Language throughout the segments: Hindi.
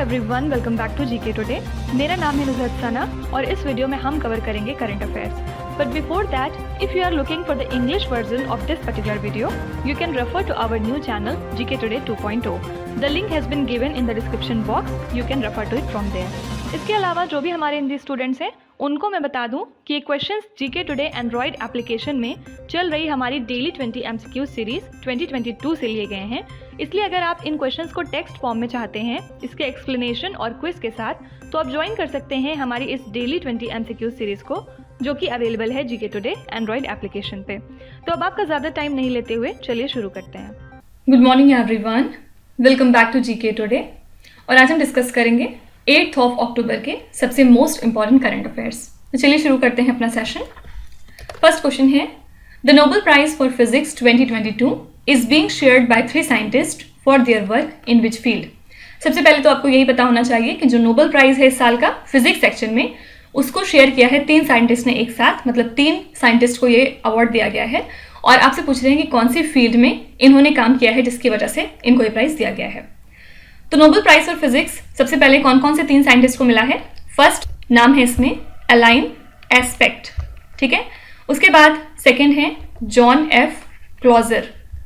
Everyone, welcome back to GK today. मेरा नाम है नुज़हत सना और इस वीडियो में हम कवर करेंगे current affairs. But before that, if you are looking for the English version of this particular video, you can refer to our new channel GK today 2.0। The link has been given in the description box, you can refer to it from there. इसके अलावा जो भी हमारे हिंदी स्टूडेंट्स हैं उनको मैं बता दूं कि ये questions GK today android application में चल रही हमारी डेली 20 MCQ सीरीज 2022 से लिए गए हैं। इसलिए अगर आप इन क्वेश्चंस को टेक्स्ट फॉर्म में चाहते हैं इसके एक्सप्लेनेशन और क्विज के साथ, तो आप ज्वाइन कर सकते हैं हमारी इस डेली 20 MCQ सीरीज को, जो कि अवेलेबल है जीके टुडे एंड्रॉइड एप्लीकेशन पे। तो अब आपका ज़्यादा टाइम नहीं लेते हुए चलिए शुरू करते हैं। Good morning everyone, welcome back to GK today. और आज हम डिस्कस करेंगे 8 अक्टूबर के सबसे मोस्ट इंपॉर्टेंट करंट अफेयर्स। तो चलिए शुरू करते हैं अपना सेशन। फर्स्ट क्वेश्चन है, the Nobel prize for physics 2022 is being shared by 3 scientist for their work in which field. सबसे पहले तो आपको यही पता होना चाहिए कि जो नोबेल प्राइज है इस साल का फिजिक्स सेक्शन में, उसको शेयर किया है 3 साइंटिस्ट ने एक साथ, मतलब 3 साइंटिस्ट को ये अवार्ड दिया गया है। और आपसे पूछ रहे हैं कि कौन सी फील्ड में इन्होंने काम किया है जिसकी वजह से इनको ये प्राइज दिया गया है। तो नोबेल प्राइज फॉर फिजिक्स सबसे पहले कौन कौन से 3 साइंटिस्ट को मिला है। फर्स्ट नाम है इसमें अलाइन एस्पेक्ट, ठीक है। उसके बाद सेकंड है जॉन एफ क्लॉजर,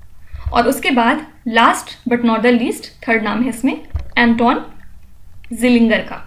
और उसके बाद last but not the least third नाम है इसमें एंटोन जिलिंगर का,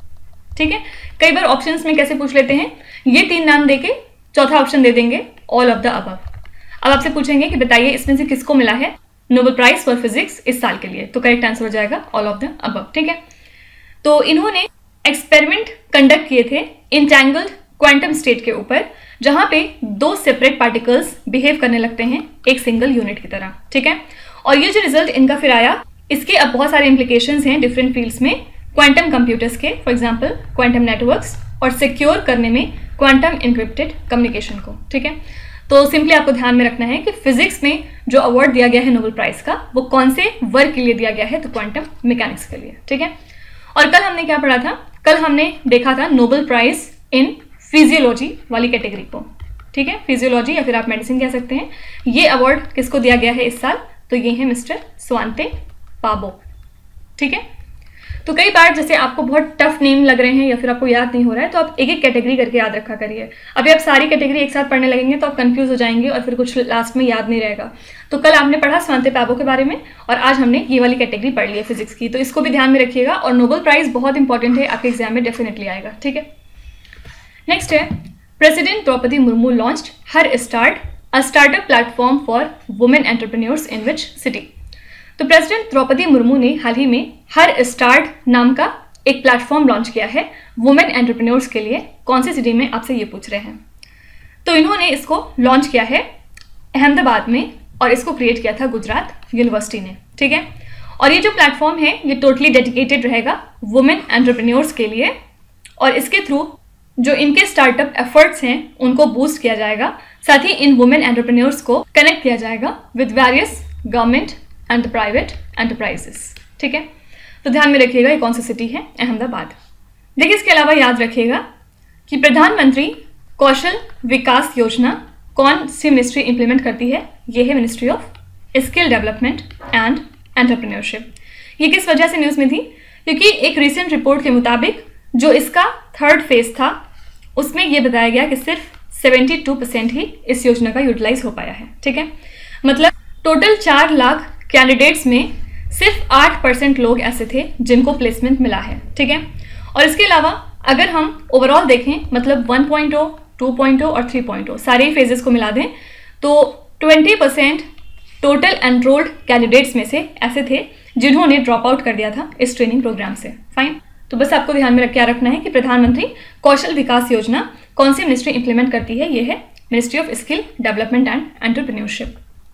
ठीक है। कई बार ऑप्शंस में कैसे पूछ लेते हैं, ये 3 नाम देके चौथा ऑप्शन दे देंगे ऑल ऑफ द अबव। अब आपसे पूछेंगे कि बताइए इसमें से किसको मिला है नोबेल प्राइज फॉर फिजिक्स इस साल के लिए, तो करेक्ट आंसर हो जाएगा ऑल ऑफ द अबव, ठीक है। तो इन्होंने एक्सपेरिमेंट कंडक्ट किए थे इंटैंगल्ड क्वांटम स्टेट के ऊपर, जहां पे 2 सेपरेट पार्टिकल्स बिहेव करने लगते हैं एक सिंगल यूनिट की तरह, ठीक है। और ये जो रिजल्ट इनका फिर आया, इसके अब बहुत सारे इंप्लीकेशंस हैं डिफरेंट फील्ड्स में, क्वांटम कंप्यूटर्स के, फॉर एग्जांपल क्वांटम नेटवर्क्स, और सिक्योर करने में क्वांटम इनक्रिप्टेड कम्युनिकेशन को, ठीक है। तो सिंपली आपको ध्यान में रखना है कि फिजिक्स में जो अवार्ड दिया गया है नोबेल प्राइज का, वो कौन से वर्क के लिए दिया गया है, तो क्वांटम मैकेनिक्स के लिए, ठीक है। और कल हमने क्या पढ़ा था, कल हमने देखा था नोबेल प्राइज इन फिजियोलॉजी वाली कैटेगरी को, ठीक है। फिजियोलॉजी या फिर आप मेडिसिन कह सकते हैं। ये अवार्ड किसको दिया गया है इस साल, तो ये है मिस्टर स्वांते पाबो, ठीक है। तो कई बार जैसे आपको बहुत टफ नेम लग रहे हैं या फिर आपको याद नहीं हो रहा है, तो आप एक एक कैटेगरी करके याद रखा करिए। अभी आप सारी कैटेगरी एक साथ पढ़ने लगेंगे तो आप कंफ्यूज हो जाएंगे और फिर कुछ लास्ट में याद नहीं रहेगा। तो कल आपने पढ़ा स्वांते पाबो के बारे में और आज हमने ये वाली कैटेगरी पढ़ ली है फिजिक्स की, तो इसको भी ध्यान में रखिएगा। और नोबेल प्राइज बहुत इंपॉर्टेंट है, आपके एग्जाम में डेफिनेटली आएगा, ठीक है। नेक्स्ट है, president Draupadi Murmu launched her start, a startup platform for women entrepreneurs in which city. तो प्रेसिडेंट द्रौपदी मुर्मू ने हाल ही में हर स्टार्ट नाम का एक प्लेटफॉर्म लॉन्च किया है वुमेन एंटरप्रेन्योर्स के लिए। कौन सी सिटी में, आपसे ये पूछ रहे हैं। तो इन्होंने इसको लॉन्च किया है अहमदाबाद में और इसको क्रिएट किया था गुजरात यूनिवर्सिटी ने, ठीक है। और ये जो प्लेटफॉर्म है ये टोटली डेडिकेटेड रहेगा वुमेन एंटरप्रेन्योर्स के लिए, और इसके थ्रू जो इनके स्टार्टअप एफर्ट्स हैं उनको बूस्ट किया जाएगा। साथ ही इन वुमेन एंटरप्रेन्योर्स को कनेक्ट किया जाएगा with various government and the private enterprises, ठीक है। तो ध्यान में रखिएगा ये कौन सी सिटी है, अहमदाबाद। देखिए इसके अलावा याद रखिएगा कि प्रधानमंत्री कौशल विकास योजना कौन सी मिनिस्ट्री इंप्लीमेंट करती है, ये है ministry of skill development and entrepreneurship. ये किस वजह से न्यूज़ में थी, क्योंकि एक रिसेंट रिपोर्ट के मुताबिक जो इसका 3rd फेज था उसमें ये बताया गया कि सिर्फ 72% ही इस योजना का यूटिलाइज हो पाया है, ठीक है। मतलब टोटल 4 लाख कैंडिडेट्स में सिर्फ 8% लोग ऐसे थे जिनको प्लेसमेंट मिला है, ठीक है। और इसके अलावा अगर हम ओवरऑल देखें, मतलब 1.0, 2.0 और 3.0 सारे फेजेस को मिला दें, तो 20% टोटल एनरोल्ड कैंडिडेट्स में से ऐसे थे जिन्होंने ड्रॉप आउट कर दिया था इस ट्रेनिंग प्रोग्राम से। फाइन, तो बस आपको ध्यान में क्या रखना है कि प्रधानमंत्री कौशल विकास योजना कौन सी मिनिस्ट्री इंप्लीमेंट करती है, ये है ministry of skill development and entrepreneurship.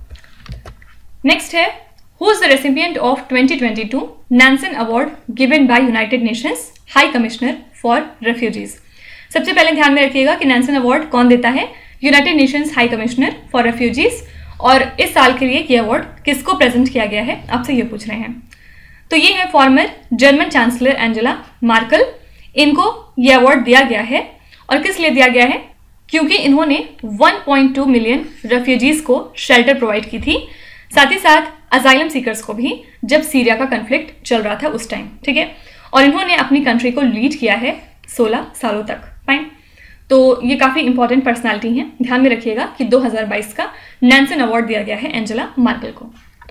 Next है, who is the recipient of 2022 Nansen award given by United Nations high commissioner for refugees. सबसे पहले ध्यान में रखिएगा कि नैनसन अवार्ड कौन देता है, United Nations high commissioner for refugees. और इस साल के लिए ये अवार्ड किसको प्रेजेंट किया गया है, आपसे ये पूछ रहे हैं। तो ये है former German chancellor Angela Merkel, इनको ये अवार्ड दिया गया है। और किस लिए दिया गया है, क्योंकि इन्होंने 1.2 मिलियन रेफ्यूजीज को शेल्टर प्रोवाइड की थी, साथ ही साथ अजाइलम सीकर्स को भी, जब सीरिया का कन्फ्लिक्ट चल रहा था उस टाइम, ठीक है। और इन्होंने अपनी कंट्री को लीड किया है 16 सालों तक। फाइन, तो ये काफ़ी इंपॉर्टेंट पर्सनालिटी हैं। ध्यान में रखिएगा कि 2022 का नैन्सन अवार्ड दिया गया है एंजेला मार्केल को।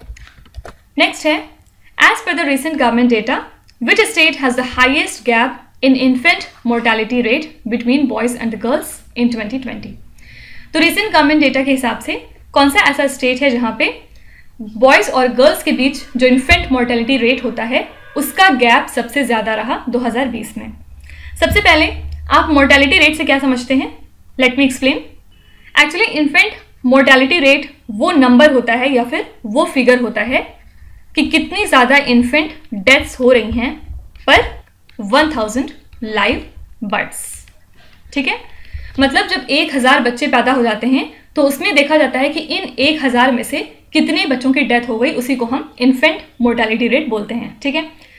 नेक्स्ट है, as per the recent government data, which state has the highest gap in infant mortality rate between boys and girls in 2020। तो रिसेंट गवर्नमेंट डेटा के हिसाब से कौन सा ऐसा स्टेट है जहां पे बॉयज और गर्ल्स के बीच जो इन्फेंट मोर्टेलिटी रेट होता है उसका गैप सबसे ज्यादा रहा 2020 में। सबसे पहले आप मोर्टेलिटी रेट से क्या समझते हैं, let me explain. Actually infant mortality rate वो नंबर होता है या फिर वो फिगर होता है कि कितनी ज़्यादा इन्फेंट डेथ्स हो रही हैं पर 1000 लाइव बर्ड्स, ठीक है। मतलब जब 1000 बच्चे पैदा हो जाते हैं तो उसमें देखा जाता है कि इन 1000 में से कितने बच्चों की डेथ हो गई, उसी को हम इन्फेंट मोर्टेलिटी रेट बोलते हैं, ठीक है।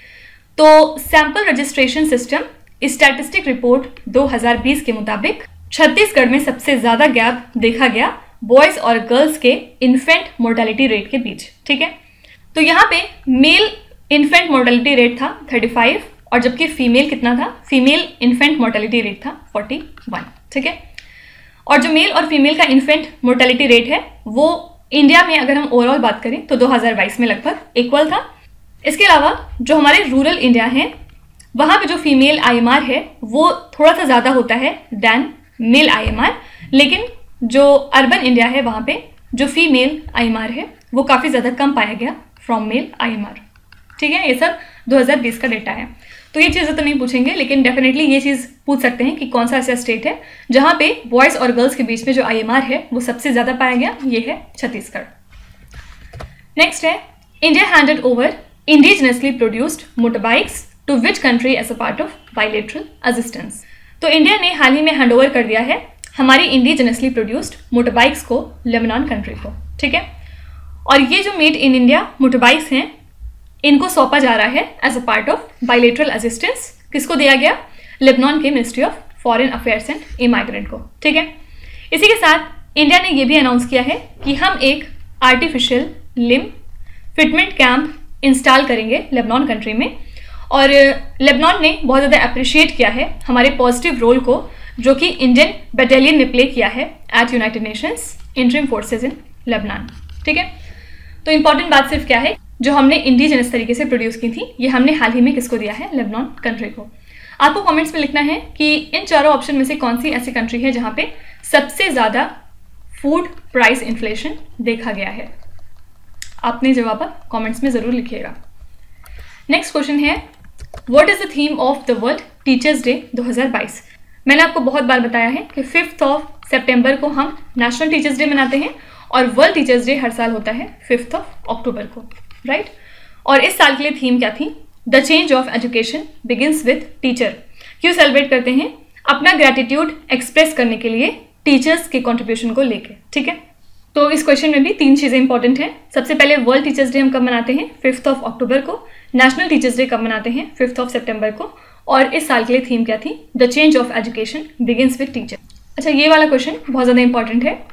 तो sample registration system statistic report 2020 के मुताबिक छत्तीसगढ़ में सबसे ज़्यादा गैप देखा गया बॉयज़ और गर्ल्स के इन्फेंट मोर्टेलिटी रेट के बीच, ठीक है। तो यहाँ पे मेल इन्फेंट मोर्टेलिटी रेट था 35 और जबकि फीमेल कितना था, फीमेल इन्फेंट मोर्टेलिटी रेट था 41, ठीक है। और जो मेल और फीमेल का इन्फेंट मोर्टेलिटी रेट है वो इंडिया में अगर हम ओवरऑल बात करें तो 2022 में लगभग इक्वल था। इसके अलावा जो हमारे रूरल इंडिया है वहाँ पे जो फीमेल IMR है वो थोड़ा सा ज़्यादा होता है दैन मेल IMR, लेकिन जो अर्बन इंडिया है वहाँ पे जो फीमेल IMR है वो काफ़ी ज़्यादा कम पाया गया फ्रॉम मेल IMR, ठीक है। ये सब 2020 का डेटा है। तो ये चीज़ें तो नहीं पूछेंगे, लेकिन डेफिनेटली ये चीज़ पूछ सकते हैं कि कौन सा ऐसा स्टेट है जहाँ पे बॉयज़ और गर्ल्स के बीच में जो IMR है वो सबसे ज़्यादा पाया गया, ये है छत्तीसगढ़। नेक्स्ट है, India handed over indigenously produced motorbikes to which country as a part of bilateral assistance. तो इंडिया ने हाल ही में हैंड ओवर कर दिया है हमारी इंडिजिनसली प्रोड्यूस्ड मोटरबाइक्स को लेबनान कंट्री को, ठीक है। और ये जो मेड इन इंडिया मोटरबाइक्स हैं इनको सौंपा जा रहा है as a part of bilateral assistance. किसको दिया गया, लेबनान के ministry of foreign affairs and immigrant को, ठीक है। इसी के साथ इंडिया ने यह भी अनाउंस किया है कि हम एक artificial limb fitment camp install करेंगे लेबनान कंट्री में। और लेबनान ने बहुत ज़्यादा अप्रिशिएट किया है हमारे पॉजिटिव रोल को जो कि इंडियन बटालियन ने प्ले किया है at United Nations interim forces in Lebanon, ठीक है। तो इंपॉर्टेंट बात सिर्फ क्या है, जो हमने इंडिजिनस तरीके से प्रोड्यूस की थी ये हमने हाल ही में किसको दिया है, लेबनान कंट्री को। आपको कमेंट्स में लिखना है कि इन चारों ऑप्शन में से कौन सी ऐसी कंट्री है जहाँ पे सबसे ज़्यादा फूड प्राइस इन्फ्लेशन देखा गया है। आपने जवाब कमेंट्स में ज़रूर लिखिएगा। नेक्स्ट क्वेश्चन है, what is the theme of the world teachers day 2022। मैंने आपको बहुत बार बताया है कि 5 सितंबर को हम नेशनल टीचर्स डे मनाते हैं और वर्ल्ड टीचर्स डे हर साल होता है 5 अक्टूबर को, राइट। और इस साल के लिए थीम क्या थी, the change of education begins with teacher. क्यों सेलिब्रेट करते हैं, अपना ग्रैटिट्यूड एक्सप्रेस करने के लिए टीचर्स के कंट्रीब्यूशन को लेके, ठीक है। तो इस क्वेश्चन में भी 3 चीज़ें इंपॉर्टेंट हैं। सबसे पहले वर्ल्ड टीचर्स डे हम कब मनाते हैं, 5 अक्टूबर को। नेशनल टीचर्स डे कब मनाते हैं, 5 सितंबर को। और इस साल के लिए थीम क्या थी, the change of education begins with teacher. अच्छा, ये वाला क्वेश्चन बहुत ज़्यादा इंपॉर्टेंट है।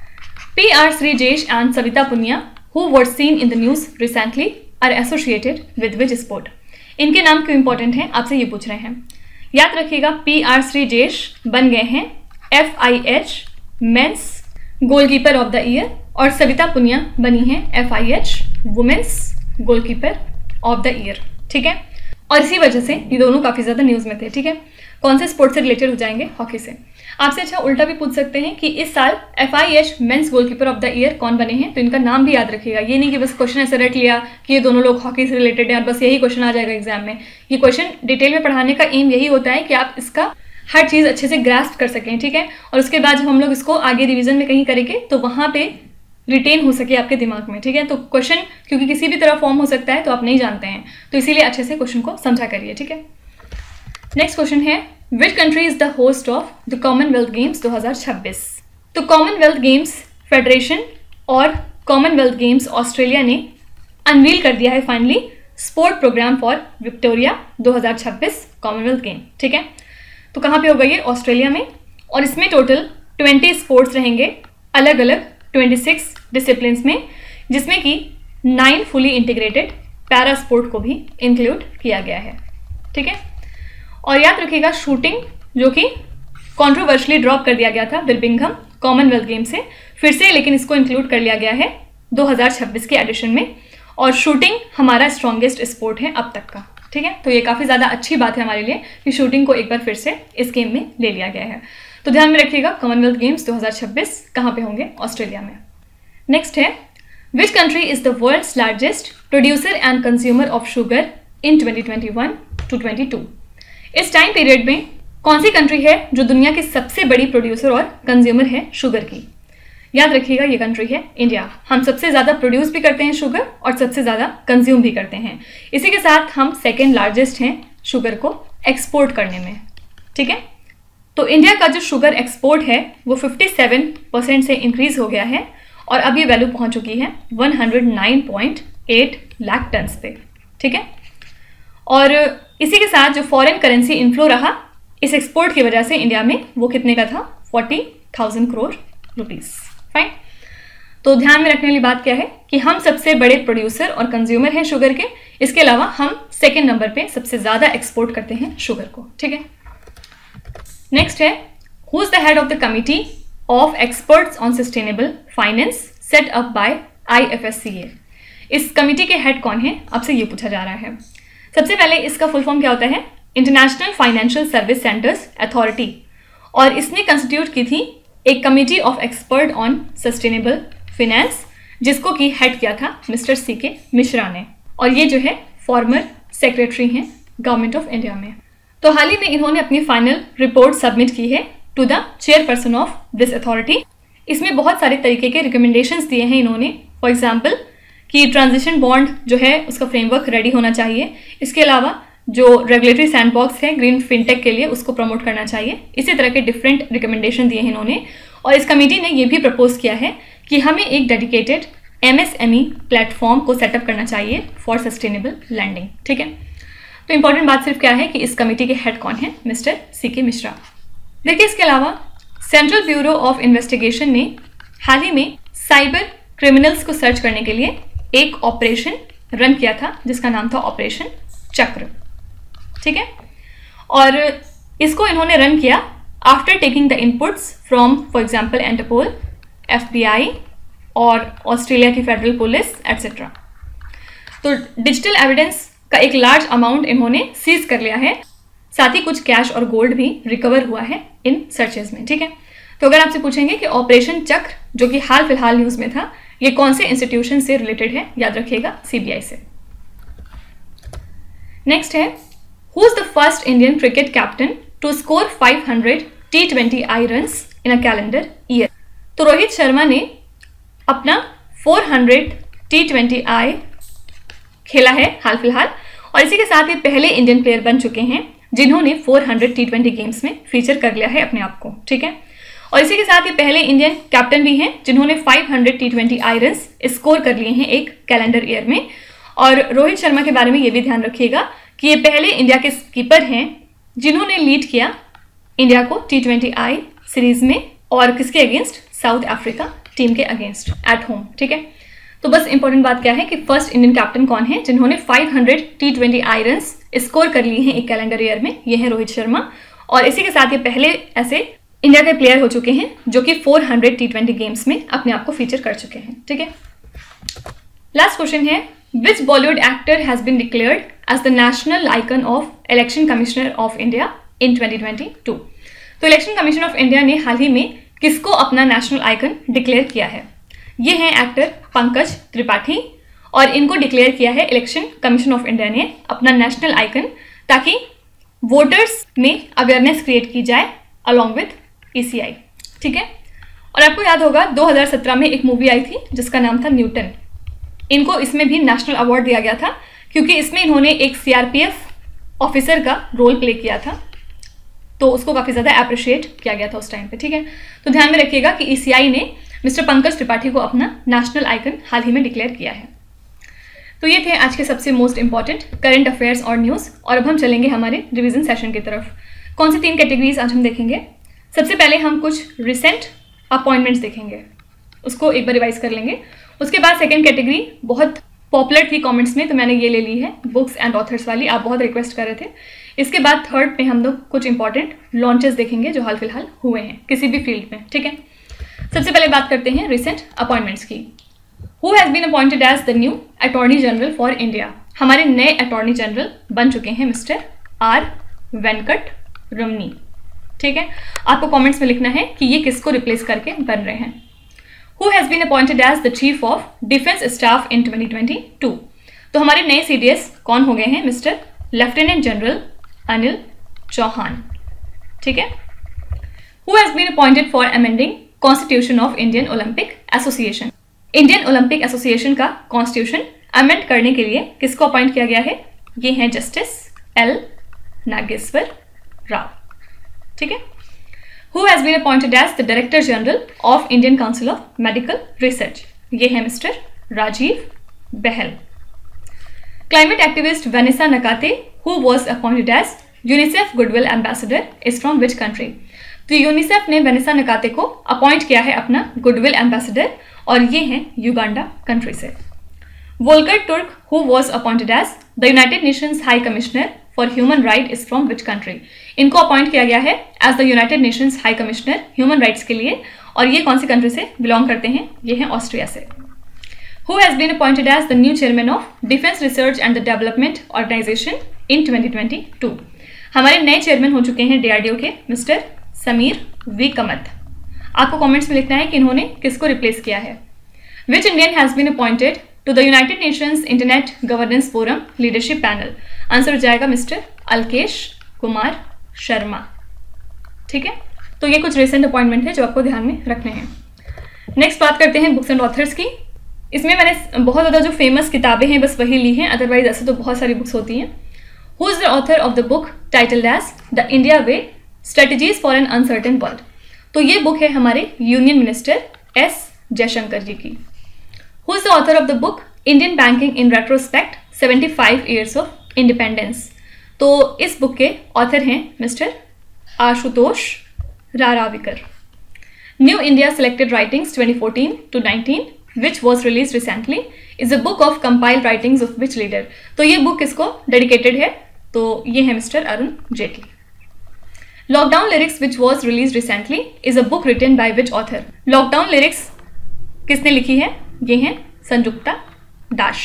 PR Sreejesh and Savita Punia who were seen in the news recently are associated with which sport। इनके नाम क्यों इंपॉर्टेंट हैं, आपसे ये पूछ रहे हैं। याद रखिएगा, PR श्रीजेश बन गए हैं FIH men's goalkeeper of the year और सविता पुनिया बनी हैं FIH women's goalkeeper of the year, ठीक है। और इसी वजह से ये दोनों काफ़ी ज़्यादा न्यूज़ में थे, ठीक है। कौन से स्पोर्ट्स से रिलेटेड हो जाएंगे, हॉकी से। आपसे अच्छा उल्टा भी पूछ सकते हैं कि इस साल FIH men's goalkeeper of the year कौन बने हैं, तो इनका नाम भी याद रखिएगा। ये नहीं कि बस क्वेश्चन ऐसे रट लिया कि ये दोनों लोग हॉकी से रिलेटेड हैं और बस यही क्वेश्चन आ जाएगा एग्जाम में। ये क्वेश्चन डिटेल में पढ़ाने का एम यही होता है कि आप इसका हर चीज़ अच्छे से ग्रास्प कर सकें, ठीक है। और उसके बाद जब हम लोग इसको आगे रिविजन में कहीं करेंगे तो वहाँ पे रिटेन हो सके आपके दिमाग में, ठीक है। तो क्वेश्चन क्योंकि किसी भी तरह फॉर्म हो सकता है तो आप नहीं जानते हैं, तो इसीलिए अच्छे से क्वेश्चन को समझा करिए, ठीक है। नेक्स्ट क्वेश्चन है, which country is the host of the Commonwealth games 2026। तो कॉमनवेल्थ गेम्स फेडरेशन और कॉमनवेल्थ गेम्स ऑस्ट्रेलिया ने अनवील कर दिया है finally sport program for Victoria 2026 Commonwealth game, ठीक है। तो कहाँ पे होगा ये, ऑस्ट्रेलिया में। और इसमें टोटल 20 स्पोर्ट्स रहेंगे अलग अलग 26 डिसिप्लिन्स में। जिसमें कि 9 फुली इंटीग्रेटेड पैरा स्पोर्ट को भी इंक्लूड किया गया है। ठीक है, और याद रखिएगा शूटिंग जो कि कॉन्ट्रोवर्शियली ड्रॉप कर दिया गया था बिर्मिंघम कॉमनवेल्थ गेम से, फिर से लेकिन इसको इंक्लूड कर लिया गया है 2026 के एडिशन में, और शूटिंग हमारा स्ट्रॉन्गेस्ट स्पोर्ट है अब तक का। ठीक है, तो ये काफ़ी ज़्यादा अच्छी बात है हमारे लिए कि शूटिंग को एक बार फिर से इस गेम में ले लिया गया है। तो ध्यान में रखिएगा कॉमनवेल्थ गेम्स 2026 कहाँ पे होंगे? ऑस्ट्रेलिया में। नेक्स्ट है, which country is the world's largest producer and consumer of sugar in 2021 to 22? इस टाइम पीरियड में कौन सी कंट्री है जो दुनिया की सबसे बड़ी प्रोड्यूसर और कंज्यूमर है शुगर की? याद रखिएगा ये कंट्री है इंडिया। हम सबसे ज़्यादा प्रोड्यूस भी करते हैं शुगर और सबसे ज़्यादा कंज्यूम भी करते हैं। इसी के साथ हम सेकेंड लार्जेस्ट हैं शुगर को एक्सपोर्ट करने में। ठीक है, तो इंडिया का जो शुगर एक्सपोर्ट है वो 57% से इंक्रीज हो गया है और अब ये वैल्यू पहुंच चुकी है 109.8 लाख टन पे। ठीक है, और इसी के साथ जो फॉरेन करेंसी इनफ्लो रहा इस एक्सपोर्ट की वजह से इंडिया में, वो कितने का था? 40,000 करोड़ रुपीस। फाइन, तो ध्यान में रखने वाली बात क्या है कि हम सबसे बड़े प्रोड्यूसर और कंज्यूमर हैं शुगर के। इसके अलावा हम सेकेंड नंबर पे सबसे ज़्यादा एक्सपोर्ट करते हैं शुगर को। ठीक है, नेक्स्ट है, who is the head of the committee of experts on sustainable finance set up by IFSCA? इस कमिटी के हेड कौन है? आपसे ये पूछा जा रहा है। सबसे पहले इसका फुल फॉर्म क्या होता है? International financial service centres authority, और इसने कंस्टिट्यूट की थी एक committee of expert on sustainable finance, जिसको कि हेड किया था मिस्टर CK मिश्रा ने, और ये जो है फॉर्मर सेक्रेटरी हैं गवर्नमेंट ऑफ इंडिया में। तो हाल ही में इन्होंने अपनी फाइनल रिपोर्ट सबमिट की है to the chairperson of this authority. इसमें बहुत सारे तरीके के रिकमेंडेशंस दिए हैं इन्होंने। फॉर एग्जाम्पल कि ट्रांजिशन बॉन्ड जो है उसका फ्रेमवर्क रेडी होना चाहिए। इसके अलावा जो रेगुलेटरी सैंडबॉक्स है ग्रीन फिनटेक के लिए उसको प्रमोट करना चाहिए। इसी तरह के डिफरेंट रिकमेंडेशन दिए हैं इन्होंने, और इस कमेटी ने ये भी प्रपोज किया है कि हमें एक डेडिकेटेड MSME प्लेटफॉर्म को सेटअप करना चाहिए फॉर सस्टेनेबल लैंडिंग। ठीक है, तो इंपॉर्टेंट बात सिर्फ क्या है कि इस कमेटी के हेड कौन है? Mister CK Mishra. देखिए, इसके अलावा सेंट्रल ब्यूरो ऑफ इन्वेस्टिगेशन ने हाल ही में साइबर क्रिमिनल्स को सर्च करने के लिए एक ऑपरेशन रन किया था जिसका नाम था ऑपरेशन चक्र। ठीक है, और इसको इन्होंने रन किया after taking the inputs from for example Interpol, FBI और ऑस्ट्रेलिया की फेडरल पुलिस एटसेट्रा। तो डिजिटल एविडेंस का एक लार्ज अमाउंट इन्होंने सीज कर लिया है, साथ ही कुछ कैश और गोल्ड भी रिकवर हुआ है इन सर्चेज में। ठीक है, तो अगर आपसे पूछेंगे कि ऑपरेशन चक्र जो कि हाल फिलहाल न्यूज़ में था, ये कौन से इंस्टीट्यूशन से रिलेटेड है? याद रखिएगा CBI से। नेक्स्ट है, who is the first Indian cricket captain to score 500 T20I runs in a calendar year? तो रोहित शर्मा ने अपना 400 T20I खेला है हाल फिलहाल, और इसी के साथ ये पहले इंडियन प्लेयर बन चुके हैं जिन्होंने 400 T20 गेम्स में फीचर कर लिया है अपने आप को। ठीक है, और इसी के साथ ये पहले इंडियन कैप्टन भी हैं जिन्होंने 500 T20I रन्स स्कोर कर लिए हैं एक कैलेंडर ईयर में। और रोहित शर्मा के बारे में ये भी ध्यान रखिएगा कि ये पहले इंडिया के कीपर हैं जिन्होंने लीड किया इंडिया को T20I सीरीज में, और किसके अगेंस्ट? साउथ अफ्रीका टीम के अगेंस्ट एट होम। ठीक है, तो बस इंपॉर्टेंट बात क्या है कि फर्स्ट इंडियन कैप्टन कौन है जिन्होंने 500 T20I रन्स स्कोर कर लिए हैं एक कैलेंडर ईयर में? ये है रोहित शर्मा, और इसी के साथ ये पहले ऐसे इंडिया के प्लेयर हो चुके हैं जो कि 400 T20 गेम्स में अपने आप को फीचर कर चुके हैं। ठीक है, लास्ट क्वेश्चन है, which Bollywood actor has been declared as the national icon of election commissioner of India in 2022? तो इलेक्शन कमीशन ऑफ इंडिया ने हाल ही में किसको अपना नेशनल आइकन डिक्लेयर किया है? ये हैं एक्टर पंकज त्रिपाठी, और इनको डिक्लेयर किया है इलेक्शन कमीशन ऑफ इंडिया ने अपना नेशनल आइकन, ताकि वोटर्स में अवेयरनेस क्रिएट की जाए अलॉन्ग विथ ECI। ठीक है, और आपको याद होगा 2017 में एक मूवी आई थी जिसका नाम था न्यूटन। इनको इसमें भी नेशनल अवार्ड दिया गया था क्योंकि इसमें इन्होंने एक CRPF ऑफिसर का रोल प्ले किया था, तो उसको काफ़ी ज़्यादा अप्रिशिएट किया गया था उस टाइम पे। ठीक है, तो ध्यान में रखिएगा कि ECI ने मिस्टर पंकज त्रिपाठी को अपना नेशनल आइकन हाल ही में डिक्लेयर किया है। तो ये थे आज के सबसे मोस्ट इंपॉर्टेंट करंट अफेयर्स और न्यूज़, और अब हम चलेंगे हमारे रिवीजन सेशन की तरफ। कौन सी 3 कैटेगरीज आज हम देखेंगे? सबसे पहले हम कुछ रिसेंट अपॉइंटमेंट्स देखेंगे, उसको एक बार रिवाइज कर लेंगे। उसके बाद सेकेंड कैटेगरी बहुत पॉपुलर थी कमेंट्स में, तो मैंने ये ले ली है, बुक्स एंड ऑथर्स वाली, आप बहुत रिक्वेस्ट कर रहे थे। इसके बाद थर्ड पे हम लोग कुछ इंपॉर्टेंट लॉन्चेस देखेंगे जो हाल फिलहाल हुए हैं किसी भी फील्ड में, ठीक है। सबसे पहले बात करते हैं रिसेंट अपॉइंटमेंट्स की। Who has been appointed as the new attorney general for India? हमारे नए अटॉर्नी जनरल बन चुके हैं मिस्टर आर वेंकट रमनी, ठीक है। आपको कमेंट्स में लिखना है कि ये किसको रिप्लेस करके बन रहे हैं। Who has been appointed as the Chief of Defence Staff in 2022? तो हमारे नए CDS कौन हो गए हैं? Mister lieutenant general Anil Chauhan, ठीक है। Who has been appointed for amending Constitution of Indian Olympic Association? Indian Olympic association का कॉन्स्टिट्यूशन अमेंड करने के लिए किसको अपॉइंट किया गया है? ये हैं जस्टिस एल नागेश्वर राव, ठीक है। Who has been appointed as the Director General of Indian Council of Medical Research? ये है mister Rajeev Bahl. Climate activist Vanessa Nakate, who was appointed as UNICEF Goodwill Ambassador, is from which country? तो यूनिसेफ ने वेनेसा नकाते को अपॉइंट किया है अपना गुडविल एम्बेसडर और ये हैं युगांडा कंट्री से। Volker Turk, who was appointed as the United Nations High Commissioner for Human Rights, is from which country? इनको अपॉइंट किया गया है as the United Nations high commissioner human rights के लिए और ये कौन सी कंट्री से बिलोंग करते हैं? ये हैं ऑस्ट्रिया से। Who has been appointed as the new chairman of Defense Research and the Development Organization in 2022? हमारे नए चेयरमैन हो चुके हैं डीआरडीओ के मिस्टर समीर वी कमत। आपको कमेंट्स में लिखना है कि इन्होंने किसको रिप्लेस किया है। Which Indian has been appointed to the United Nations Internet Governance Forum Leadership Panel? Answer हो जाएगा मिस्टर अलकेश कुमार शर्मा, ठीक है। तो ये कुछ रिसेंट अपॉइंटमेंट है जो आपको ध्यान में रखने हैं। नेक्स्ट बात करते हैं बुक्स एंड ऑथर्स की। इसमें मैंने बहुत ज़्यादा जो फेमस किताबें हैं बस वही ली हैं, अदरवाइज ऐसे तो बहुत सारी बुक्स होती हैं। Who is the author of the book titled as the India way strategies for an uncertain world? तो ये बुक है हमारे union minister S Jaishankar ji की। Who is the author of the book Indian banking in retrospect 75 years of independence? तो इस बुक के ऑथर हैं mister Ashutosh Raravikar. New India selected writings 2014 to 19 which was released recently is a book of compiled writings of which leader? तो ये बुक किसको डेडिकेटेड है? तो ये है mister Arun Jaitley. Lockdown lyrics which was released recently is a book written by which author? Lockdown lyrics किसने लिखी है? ये हैं Sanjukta Das.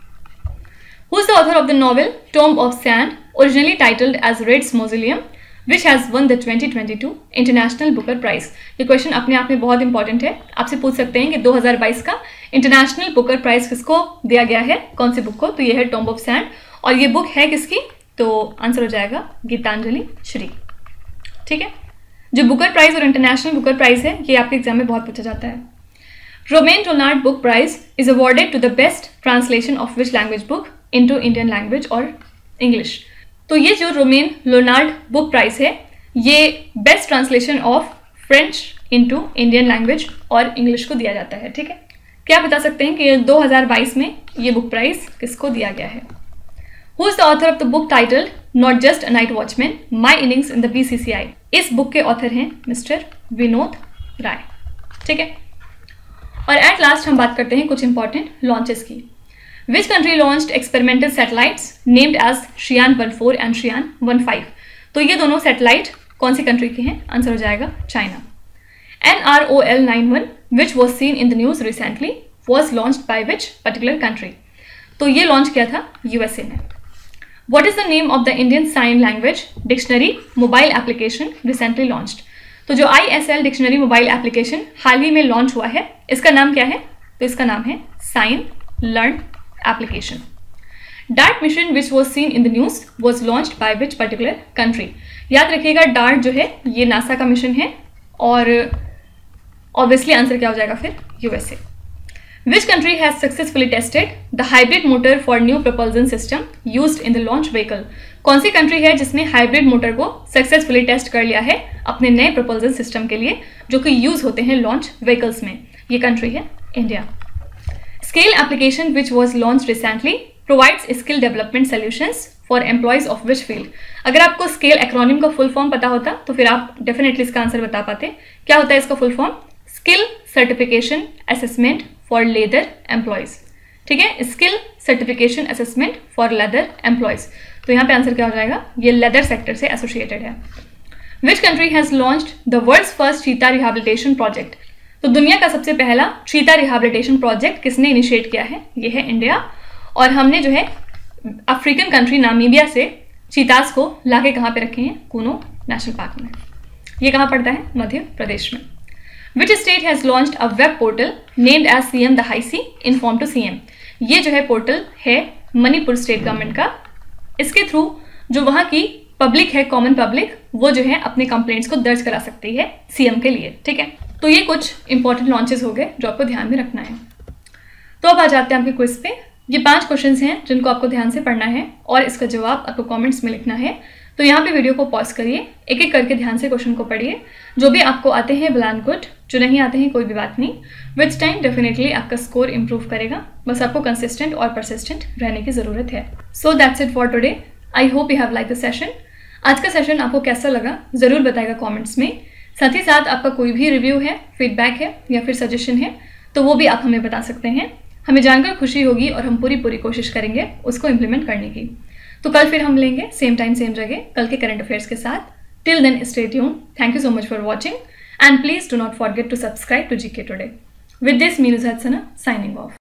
Who is the author of the novel Tomb of Sand, originally titled as Red's Mausoleum, which has won the 2022 International Booker Prize? ये क्वेश्चन अपने आप में बहुत इंपॉर्टेंट है। आपसे पूछ सकते हैं कि 2022 का इंटरनेशनल बुकर प्राइज किसको दिया गया है, कौन सी बुक को? तो ये है टॉम्ब ऑफ सैंड और ये बुक है किसकी? तो आंसर हो जाएगा गीतांजलि श्री, ठीक है। जो बुकर प्राइज और इंटरनेशनल बुकर प्राइज है ये आपके एग्जाम में बहुत पूछा जाता है। Romain Rolland book prize is awarded to the best translation of which language book into Indian language और इंग्लिश? तो ये जो रोमेन लोनार्ड बुक प्राइज है ये best translation of French into Indian language और इंग्लिश को दिया जाता है, ठीक है। क्या बता सकते हैं कि 2022 में ये बुक प्राइज किसको दिया गया है? Who is the author of the book titled not just a night watchman my innings in the BCCI? इस बुक के ऑथर हैं मिस्टर विनोद राय, ठीक है। और एट लास्ट हम बात करते हैं कुछ इंपॉर्टेंट लॉन्चेस की। Which country launched experimental satellites named as Shiyan 14 and Shiyan 15? तो ये दोनों सैटेलाइट कौन सी कंट्री के हैं? आंसर हो जाएगा China. NROL-91 which was seen in the news recently was launched by which particular country? तो ये लॉन्च किया था USA ने। What is the name of the Indian Sign Language Dictionary mobile application recently launched? तो जो ISL डिक्शनरी मोबाइल एप्लीकेशन हाल ही में लॉन्च हुआ है इसका नाम क्या है? तो इसका नाम है sign learn application. DART mission which was seen in the news was launched by which particular country? याद रखिएगा डार्ट जो है ये नासा का मिशन है और ऑब्वियसली आंसर क्या हो जाएगा फिर? USA। Which country has successfully tested the hybrid motor for new propulsion system used in the launch vehicle? कौन सी कंट्री है जिसने हाइब्रिड मोटर को सक्सेसफुली टेस्ट कर लिया है अपने नए प्रपोल्जन सिस्टम के लिए जो कि यूज होते हैं लॉन्च व्हीकल्स में? ये कंट्री है India. Scale application which was launched recently provides skill development solutions for employees of which field? अगर आपको स्केल एक्रोनिम का फुल फॉर्म पता होता तो फिर आप डेफिनेटली इसका आंसर बता पाते। क्या होता है इसका full form? Skill certification assessment for leather employees. ठीक है, skill certification assessment for leather employees. तो यहाँ पे आंसर क्या हो जाएगा, ये लेदर सेक्टर से एसोसिएटेड है। Which country has launched the world's first cheetah rehabilitation project. तो दुनिया का सबसे पहला चीता रिहैबिलिटेशन प्रोजेक्ट किसने इनिशिएट किया है, ये है इंडिया। और हमने जो है अफ्रीकन कंट्री नामीबिया से चीतास को लाके कहाँ पे रखे हैं, कूनो नेशनल पार्क में। ये कहाँ पड़ता है, मध्य प्रदेश में। Which state has launched a web portal named as CM the high C inform to CM। ये जो है पोर्टल है मणिपुर स्टेट गवर्नमेंट का। इसके थ्रू जो वहाँ की पब्लिक है, कॉमन पब्लिक, वो जो है अपने कंप्लेंट्स को दर्ज करा सकती है CM के लिए। ठीक है, तो ये कुछ इंपॉर्टेंट लॉन्चेस हो गए जो आपको ध्यान में रखना है। तो अब आ जाते हैं आपके क्विज पे। ये 5 क्वेश्चंस हैं जिनको आपको ध्यान से पढ़ना है और इसका जवाब आपको कमेंट्स में लिखना है। तो यहाँ पे वीडियो को पॉज करिए, एक एक करके ध्यान से क्वेश्चन को पढ़िए। जो भी आपको आते हैं वेल एंड गुड, जो नहीं आते हैं कोई भी बात नहीं। विच टाइम डेफिनेटली आपका स्कोर इंप्रूव करेगा, बस आपको कंसिस्टेंट और परसिस्टेंट रहने की ज़रूरत है। So that's it for today. I hope you have like the session. आज का सेशन आपको कैसा लगा ज़रूर बताएगा कॉमेंट्स में। साथ ही साथ आपका कोई भी रिव्यू है, फीडबैक है या फिर सजेशन है तो वो भी आप हमें बता सकते हैं। हमें जानकर खुशी होगी और हम पूरी कोशिश करेंगे उसको इम्प्लीमेंट करने की। तो कल फिर हम लेंगे सेम टाइम सेम जगह कल के करंट अफेयर्स के साथ। Till then stay tuned. Thank you so much for watching and please do not forget to subscribe to GK Today। With this Meenu Sana signing of.